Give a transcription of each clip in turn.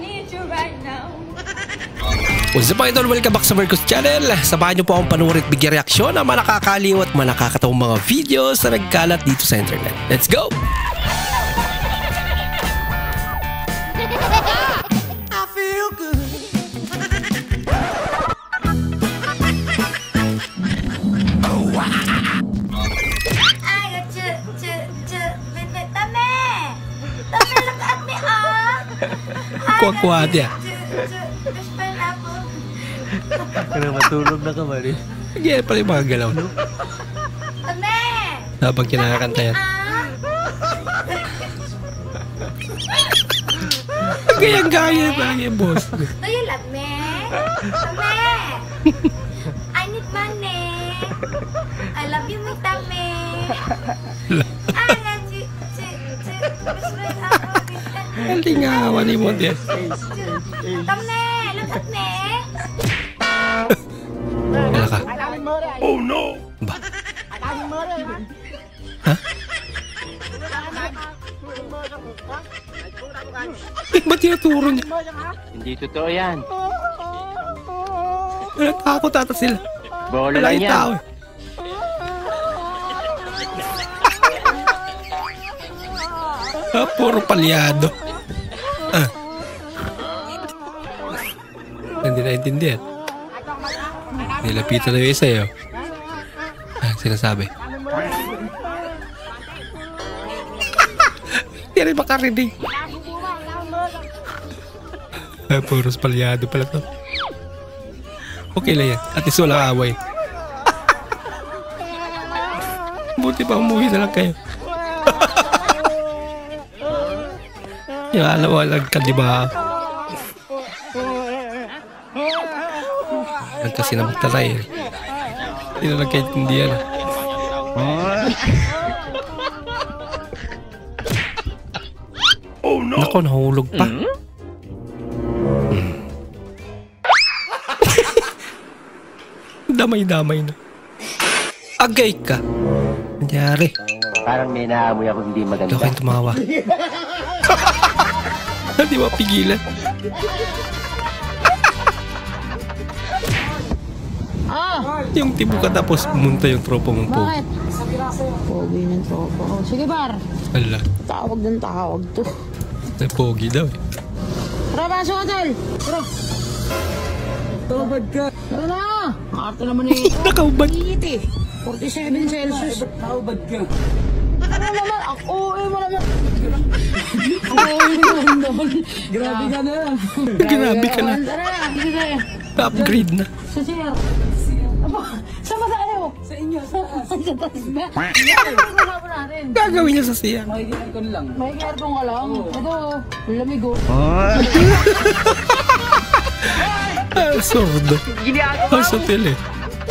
What's up mga idol? Welcome back sa Marcos Channel. Sabahan niyo po akong panuorin at bigyan reaksyon ng mga nakakaliw at mga nakakatawang mga videos na nagkalat dito sa internet. Let's go! I feel good. Oh, wow. Ay, tame! Tame, look at me, Kuha-kuha niya. Kaya matulog na ka ba rin? Ganyan pala yung mga galaw. Tame! Habang kinakakanta yan. Gayang-gaya pa yung boss. Do you love me? Tame! I need money. I love you, my Tame. Halingawa ni Montes. Tame, look at me. Wala ka. Oh no! Ba? Ha? Ba't tinaturo niya? Hindi totoo yan. Natakot ata sila. Bolo Wala lang yung yan. tao. Puro palyado. Hindi naintindihan. Nilapitan na yung isa yun. Sinasabi. Hindi rin makarinig. Puros palyado pala to. Okay lang yan. At least walang away. Buti pa umuwi na lang kayo. Yung alawalag ka, diba? Kasi na magtalay. Hindi na nagkaintindihan. Oh no! Nako, nahulog pa. Damay-damay na. Agay ka. Nangyari. Parang may naamoy ako hindi maganda. Ito kayong tumawa. Hindi mapigilan. Yung tipo ka tapos pumunta yung tropa mong po. Bakit? Pogi ng tropa ko. Sige bar. Ala. Tawag ng tawag to. Ay, pogi daw eh. Tara, pasok hotel. Tara. Tawag ka. Tara na. Arte naman eh. Nakaubad. Init eh. 47 Celsius. Tawag ka. Ano naman? Ako eh mo naman. Grabe ka na. Grabe ka na. Tara. Sige tayo. Upgrade na. Sa sir. Saan ba tayo? Sa inyo. Sa taas ba? Natin. Gagawin niya sa siya. May aircon lang. May aircon ka lang? Ito, lamig oh. Sordo. Ang sotil eh.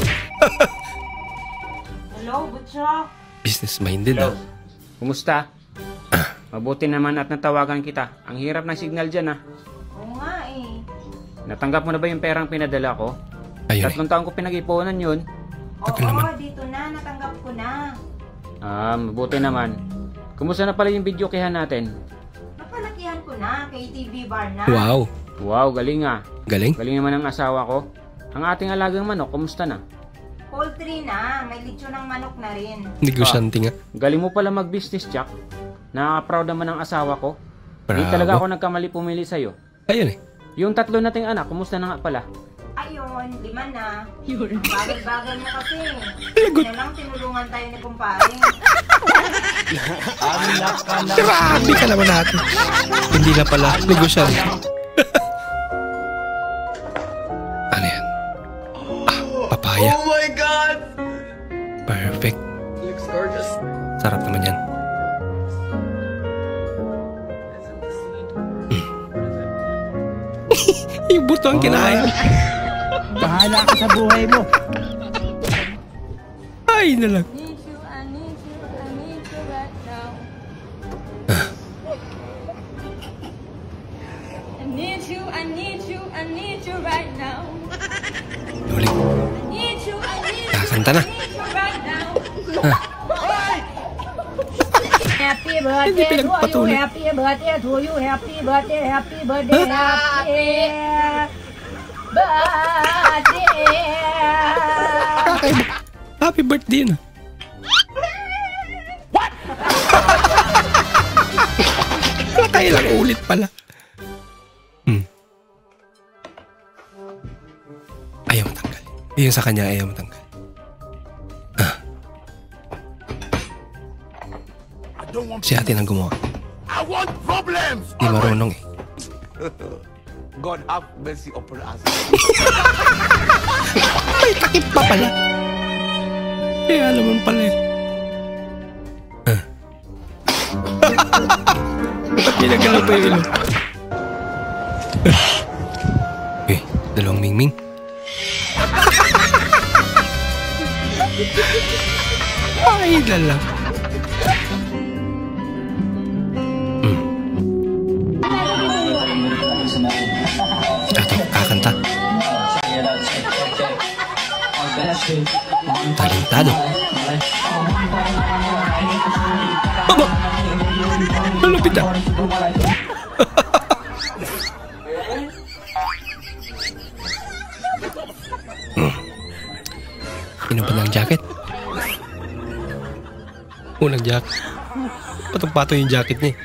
Hello, Butchok. Business minded oh. Kumusta? Mabuti naman at natawagan kita. Ang hirap ng signal dyan Oo nga eh. Natanggap mo na ba yung perang pinadala ko? Ayun 3 taon ko pinag-ipunan yun. Oo, dito na. Natanggap ko na. Mabuti naman. Kumusta na pala yung video kihan natin? Napalakihan ko na. KTV bar na. Wow. Wow, galing Galing. Galing naman ang asawa ko. Ang ating alagang manok, kumusta na? Poultry na. May lechon ng manok na rin. Negosyante nga. Galing mo pala mag-business, Jack. Nakaka-proud naman ang asawa ko. Hindi Bravo. talaga ako nagkamali pumili sa'yo. Ayun eh. Yung 3 nating anak, kumusta na nga pala? Ayun, 5 na. Bagal-bagal mo kasi. Lagot. Na lang tinulungan tayo ni kumpare. Grabe ka naman natin. Hindi na pala. Negosyante. Ano yan? Papaya. Oh my God! Perfect. Looks gorgeous. Sarap naman yan. Yung buto ang kinain. Bahala ka sa buhay mo. Ay na lang. I need you right now. I need you right now. Ulit. Kakanta na. Happy Hindi birthday to you, pinagpatuloy. happy birthday to you, happy birthday, happy birthday, happy birthday. Kakaiba. Happy birthday na. What? Nakailang ulit pala. Ayaw matanggal. Yung sa kanya ayaw matanggal. Si ate nang gumawa. I want problems. Di marunong eh. God have mercy upon us. May takip pa pala. Kaya naman pala eh. Ba't ginagalaw pa yung ilong? Eh, dalawang mingming. Ay, lala. Ito, kakanta. Talentado. Aba! Malapit na. Pinupan ng jacket. Unang jacket. Patong-pato yung jacket niya.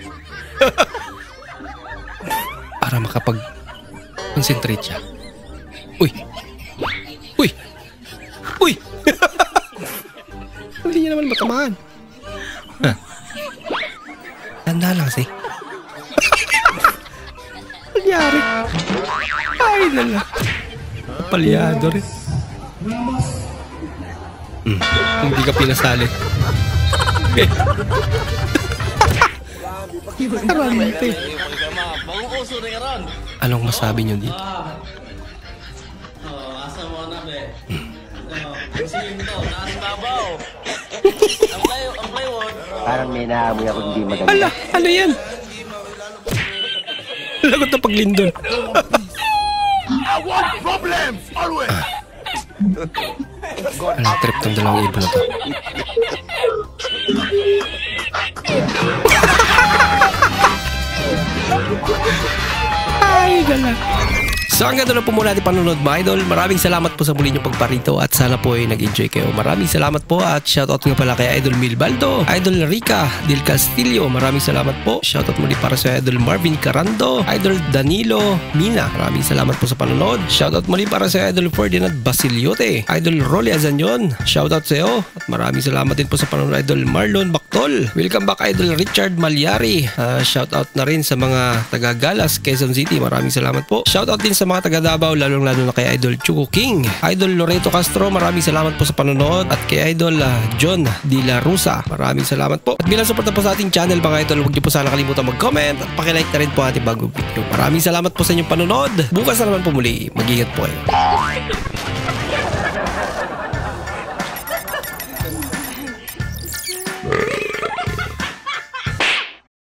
Para makapag-concentrate siya. Uy! Uy! Uy! Hindi niya naman matamaan. Ha? Tanda lang kasi. Nangyari. Ay, nala. Palyado rin. Hindi ka pinasali. Karante. Anong masabi niyo dito? Parang may naamoy ako hindi maganda. Ala, ano yan? Lagot na paglindol. I want problems always. Anong trip tong dalawang ibon na to? Ay, gala. So hanggang doon na po muna ating panonood mga idol. Maraming salamat po sa muli niyong pagparito at sana po ay nag-enjoy kayo. Maraming salamat po at shoutout nga pala kay Idol Milbaldo, Idol Rica Del Castillo. Maraming salamat po. Shoutout muli para sa Idol Marvin Carando, Idol Danilo Mina. Maraming salamat po sa panonood. Shoutout muli para sa Idol Ferdinand Basiliote, Idol Rolly Azanyon. Shoutout sa iyo at maraming salamat din po sa panonood Idol Marlon Bactol. Welcome back Idol Richard Malyari. Shoutout na rin sa mga taga Galas, Quezon City. Maraming salamat po. Shoutout din sa mga taga Davao, lalong-lalo na kay Idol Chuko King, Idol Loreto Castro, maraming salamat po sa panonood at kay Idol John De La Rusa, maraming salamat po. At bilang suporta po sa ating channel mga idol, huwag niyo po sana kalimutan mag-comment at pakilike na rin po ating bagong video. Maraming salamat po sa inyong panonood. Bukas na naman po muli. Mag-ingat po kayo.